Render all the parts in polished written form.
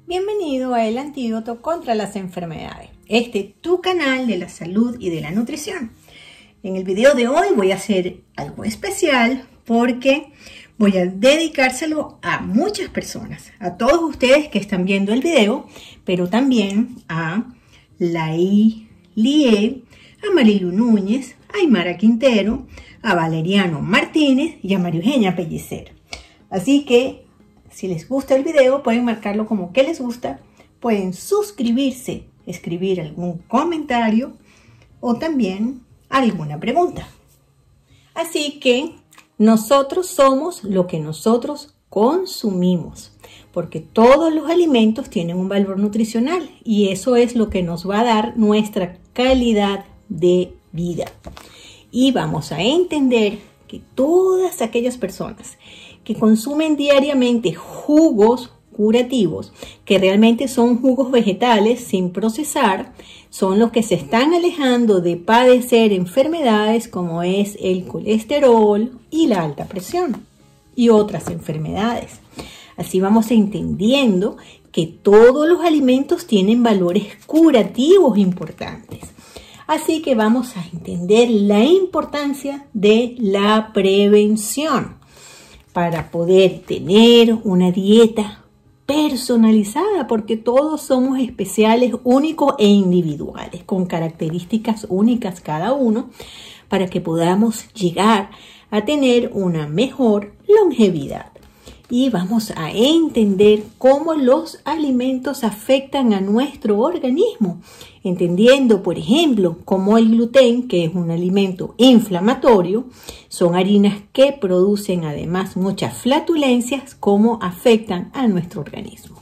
Bienvenido a El Antídoto contra las Enfermedades, tu canal de la salud y de la nutrición. En el video de hoy voy a hacer algo especial porque voy a dedicárselo a muchas personas, a todos ustedes que están viendo el video, pero también a Laí Lié, a Marilu Núñez, a Aymara Quintero, a Valeriano Martínez y a María Eugenia Pellicer. Así que si les gusta el video, pueden marcarlo como que les gusta, pueden suscribirse, escribir algún comentario o también alguna pregunta. Así que nosotros somos lo que nosotros consumimos, porque todos los alimentos tienen un valor nutricional y eso es lo que nos va a dar nuestra calidad de vida. Y vamos a entender que todas aquellas personas que consumen diariamente jugos curativos, que realmente son jugos vegetales sin procesar, son los que se están alejando de padecer enfermedades como es el colesterol y la alta presión y otras enfermedades. Así vamos entendiendo que todos los alimentos tienen valores curativos importantes. Así que vamos a entender la importancia de la prevención para poder tener una dieta personalizada, porque todos somos especiales, únicos e individuales, con características únicas cada uno, para que podamos llegar a tener una mejor longevidad. Y vamos a entender cómo los alimentos afectan a nuestro organismo, entendiendo, por ejemplo, cómo el gluten, que es un alimento inflamatorio, son harinas que producen además muchas flatulencias, cómo afectan a nuestro organismo.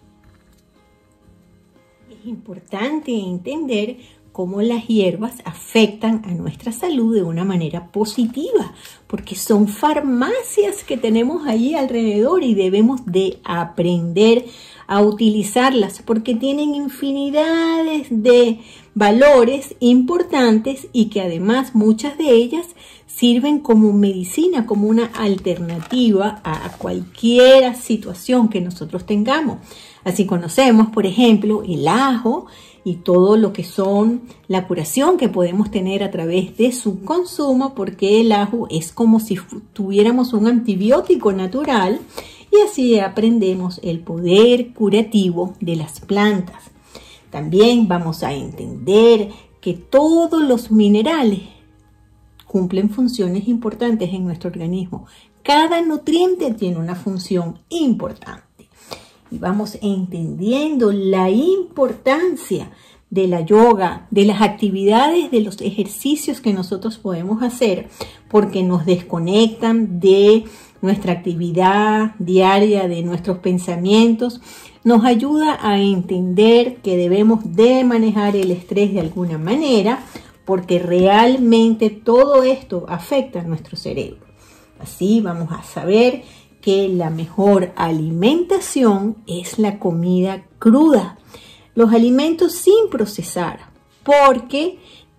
Es importante entender cómo las hierbas afectan a nuestra salud de una manera positiva, porque son farmacias que tenemos allí alrededor y debemos de aprender a utilizarlas porque tienen infinidades de valores importantes y que además muchas de ellas sirven como medicina, como una alternativa a cualquier situación que nosotros tengamos. Así conocemos, por ejemplo, el ajo y todo lo que son la curación que podemos tener a través de su consumo, porque el ajo es como si tuviéramos un antibiótico natural y así aprendemos el poder curativo de las plantas. También vamos a entender que todos los minerales cumplen funciones importantes en nuestro organismo. Cada nutriente tiene una función importante. Y vamos entendiendo la importancia de la yoga, de las actividades, de los ejercicios que nosotros podemos hacer, porque nos desconectan de nuestra actividad diaria, de nuestros pensamientos, nos ayuda a entender que debemos de manejar el estrés de alguna manera, porque realmente todo esto afecta a nuestro cerebro. Así vamos a saber que la mejor alimentación es la comida cruda, los alimentos sin procesar, porque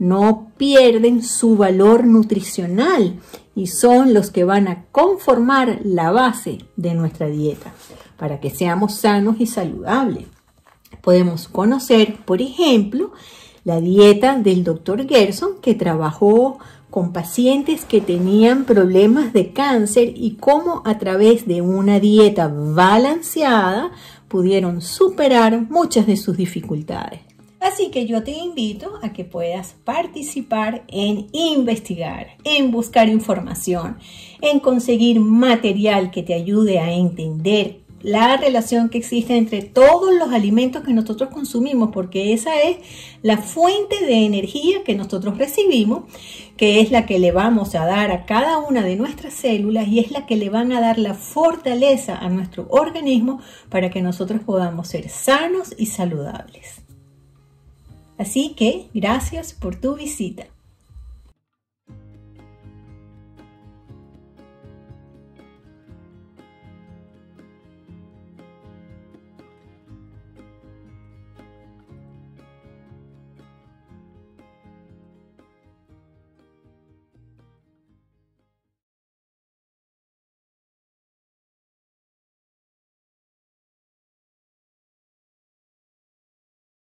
no pierden su valor nutricional y son los que van a conformar la base de nuestra dieta para que seamos sanos y saludables. Podemos conocer, por ejemplo, la dieta del Dr. Gerson, que trabajó con pacientes que tenían problemas de cáncer y cómo a través de una dieta balanceada pudieron superar muchas de sus dificultades. Así que yo te invito a que puedas participar en investigar, en buscar información, en conseguir material que te ayude a entender la relación que existe entre todos los alimentos que nosotros consumimos, porque esa es la fuente de energía que nosotros recibimos, que es la que le vamos a dar a cada una de nuestras células y es la que le van a dar la fortaleza a nuestro organismo para que nosotros podamos ser sanos y saludables. Así que gracias por tu visita.